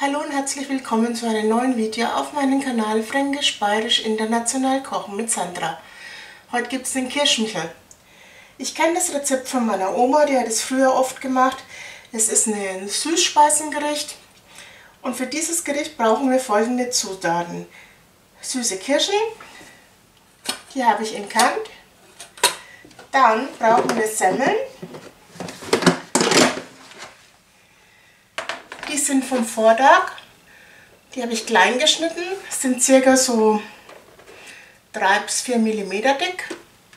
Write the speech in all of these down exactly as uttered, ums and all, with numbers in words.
Hallo und herzlich willkommen zu einem neuen Video auf meinem Kanal Fränkisch Bayerisch International Kochen mit Sandra. Heute gibt es den Kirschmichel. Ich kenne das Rezept von meiner Oma, die hat es früher oft gemacht. Es ist ein Süßspeisengericht und für dieses Gericht brauchen wir folgende Zutaten. Süße Kirschen, die habe ich entkannt. Dann brauchen wir Semmeln. Die sind vom Vortag, die habe ich klein geschnitten, sind circa so drei bis vier Millimeter dick.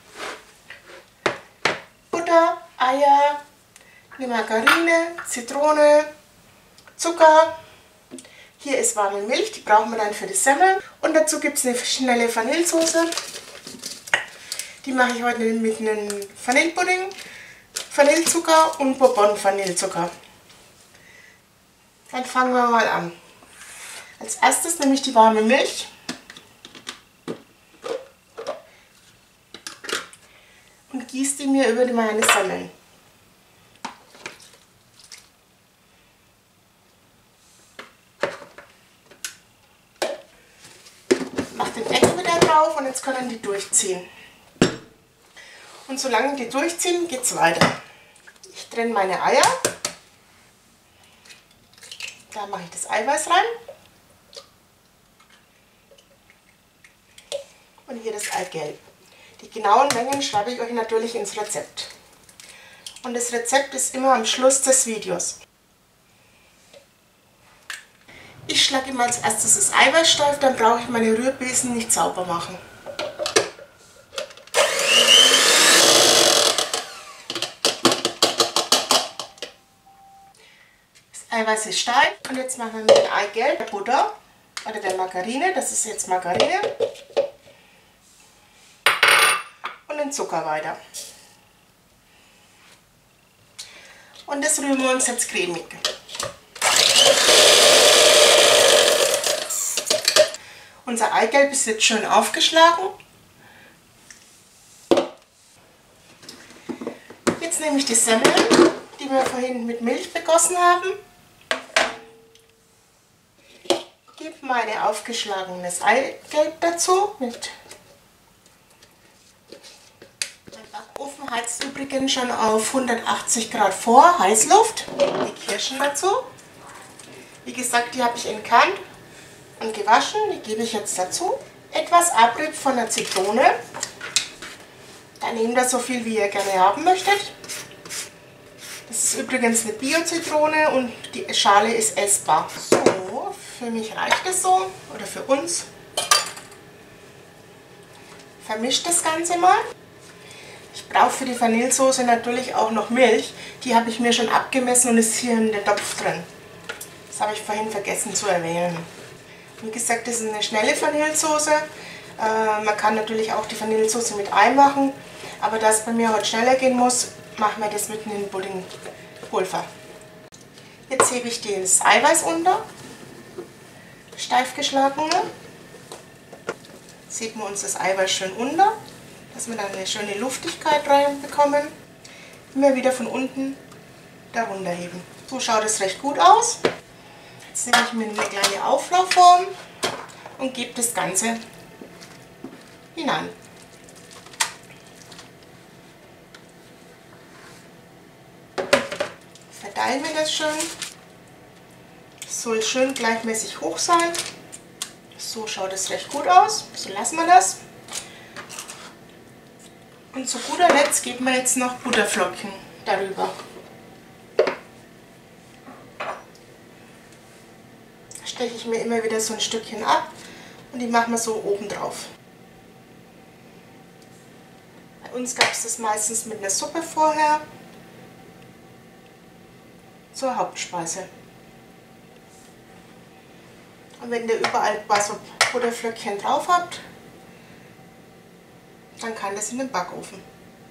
Butter, Eier, eine Margarine, Zitrone, Zucker. Hier ist warme Milch, die brauchen wir dann für die Semmel. Und dazu gibt es eine schnelle Vanillesoße. Die mache ich heute mit einem Vanillepudding, Vanillezucker und Bourbon-Vanillezucker. Dann fangen wir mal an. Als erstes nehme ich die warme Milch und gieße die mir über meine Semmeln. Mache den Deckel wieder drauf und jetzt können die durchziehen. Und solange die durchziehen, geht es weiter. Ich trenne meine Eier. Da mache ich das Eiweiß rein und hier das Eigelb. Die genauen Mengen schreibe ich euch natürlich ins Rezept. Und das Rezept ist immer am Schluss des Videos. Ich schlage immer als erstes das Eiweiß steif, dann brauche ich meine Rührbesen nicht sauber machen. Eiweiß ist steif und jetzt machen wir mit dem Eigelb, der Butter oder der Margarine, das ist jetzt Margarine, und den Zucker weiter. Und das rühren wir uns jetzt cremig. Unser Eigelb ist jetzt schön aufgeschlagen. Jetzt nehme ich die Semmeln, die wir vorhin mit Milch begossen haben. Gebe mein aufgeschlagenes Eigelb dazu. Mit mein Backofen heizt übrigens schon auf hundertachtzig Grad vor, Heißluft. Die Kirschen dazu. Wie gesagt, die habe ich entkannt und gewaschen. Die gebe ich jetzt dazu. Etwas Abrieb von der Zitrone. Dann nehmt ihr so viel, wie ihr gerne haben möchtet. Das ist übrigens eine Bio-Zitrone und die Schale ist essbar. So, für mich reicht es so, oder für uns. Vermischt das Ganze mal. Ich brauche für die Vanillesoße natürlich auch noch Milch. Die habe ich mir schon abgemessen und ist hier in der Topf drin. Das habe ich vorhin vergessen zu erwähnen. Wie gesagt, das ist eine schnelle Vanillesoße. Äh, man kann natürlich auch die Vanillesoße mit Ei machen, aber da es bei mir heute schneller gehen muss, machen wir das mit einem Puddingpulver. Jetzt hebe ich das Eiweiß unter, steif geschlagene. Jetzt heben wir uns das Eiweiß schön unter, dass wir dann eine schöne Luftigkeit reinbekommen. Immer wieder von unten darunter heben. So schaut es recht gut aus. Jetzt nehme ich mir eine kleine Auflaufform und gebe das Ganze hinein. Verteilen wir das schön. Es soll schön gleichmäßig hoch sein. So schaut es recht gut aus. So lassen wir das. Und zu guter Letzt geben wir jetzt noch Butterflocken darüber. Da steche ich mir immer wieder so ein Stückchen ab und die machen wir so oben drauf. Bei uns gab es das meistens mit einer Suppe vorher. Zur Hauptspeise. Und wenn ihr überall ein paar so Butterflöckchen drauf habt, dann kann das in den Backofen.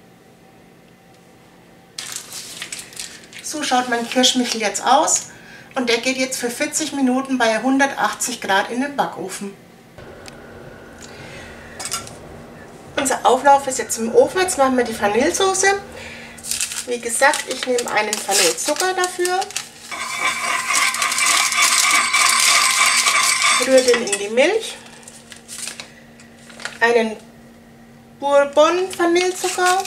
So schaut mein Kirschmichel jetzt aus und der geht jetzt für vierzig Minuten bei hundertachtzig Grad in den Backofen. Unser Auflauf ist jetzt im Ofen, jetzt machen wir die Vanillesoße. Wie gesagt, ich nehme einen Vanillezucker dafür. Rühre den in die Milch. Einen Bourbon Vanillezucker.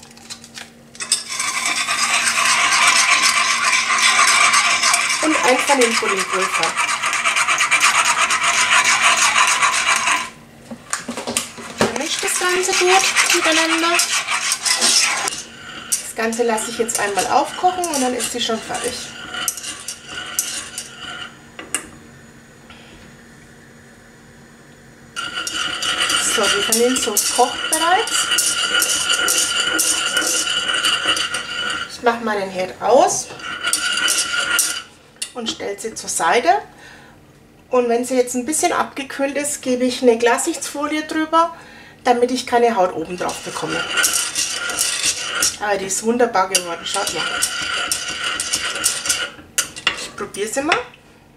Und ein Vanillepuddingpulver. Vermischt das Ganze gut miteinander. Das Ganze lasse ich jetzt einmal aufkochen und dann ist sie schon fertig. So, die Vanillesauce kocht bereits. Ich mache mal den Herd aus und stelle sie zur Seite. Und wenn sie jetzt ein bisschen abgekühlt ist, gebe ich eine Glassichtsfolie drüber, damit ich keine Haut oben drauf bekomme. Aber die ist wunderbar geworden, schaut mal. Ich probiere sie mal.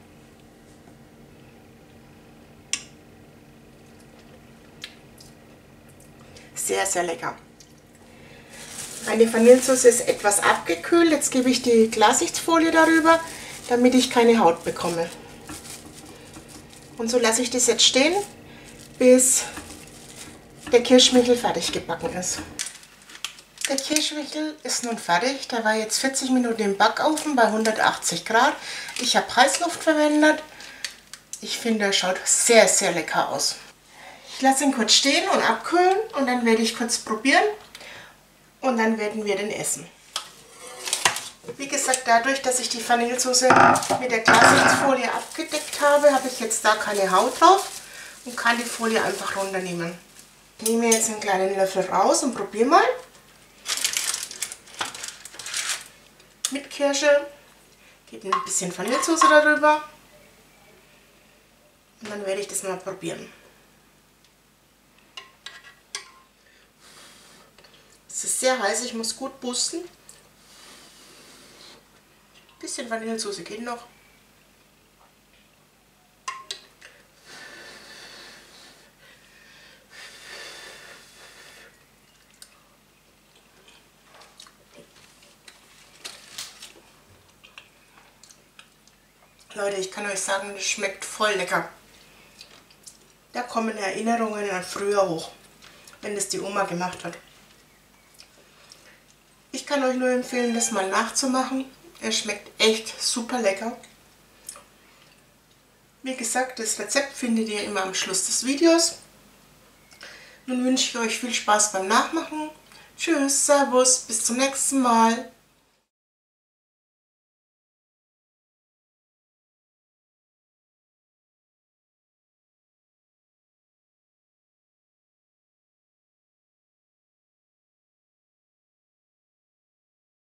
Sehr, sehr lecker. Meine Vanillesauce ist etwas abgekühlt. Jetzt gebe ich die Glassichtsfolie darüber, damit ich keine Haut bekomme. Und so lasse ich das jetzt stehen, bis der Kirschmichel fertig gebacken ist. Der Kirschmichel ist nun fertig. Der war jetzt vierzig Minuten im Backofen bei hundertachtzig Grad. Ich habe Heißluft verwendet. Ich finde, er schaut sehr, sehr lecker aus. Ich lasse ihn kurz stehen und abkühlen und dann werde ich kurz probieren und dann werden wir den essen. Wie gesagt, dadurch, dass ich die Vanillesauce mit der Glassichtsfolie abgedeckt habe, habe ich jetzt da keine Haut drauf und kann die Folie einfach runternehmen. Ich nehme jetzt einen kleinen Löffel raus und probiere mal. Mit Kirsche, gebe ein bisschen Vanillesauce darüber und dann werde ich das mal probieren. Es ist sehr heiß, ich muss gut pusten. Ein bisschen Vanillesauce geht noch. Leute, ich kann euch sagen, das schmeckt voll lecker. Da kommen Erinnerungen an früher hoch, wenn das die Oma gemacht hat. Ich kann euch nur empfehlen, das mal nachzumachen. Er schmeckt echt super lecker. Wie gesagt, das Rezept findet ihr immer am Schluss des Videos. Nun wünsche ich euch viel Spaß beim Nachmachen. Tschüss, Servus, bis zum nächsten Mal.